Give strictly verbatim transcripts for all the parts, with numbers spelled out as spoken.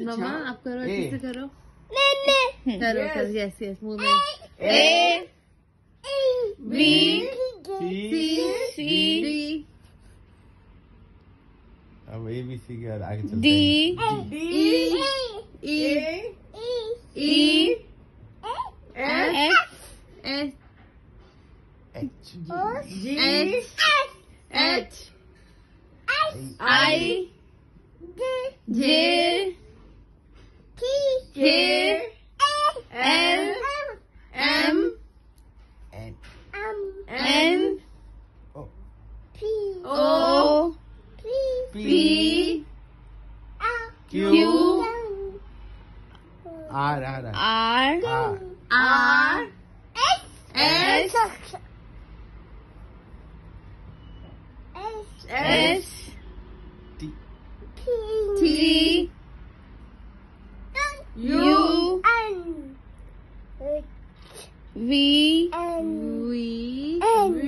मम्मा आप करो, अच्छे से करो। मैंने करो करो, यस यस, मुंह में। ए बी सी डी अब ए बी सी के बाद आगे चलते D E E E F S H H H I J K L M N N O O P Q R R R R R S S T T U V V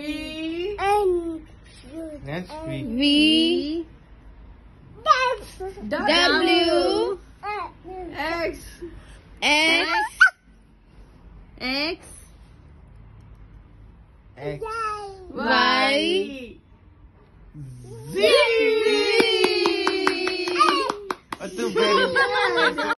next V V W X X X X Y Z. और तू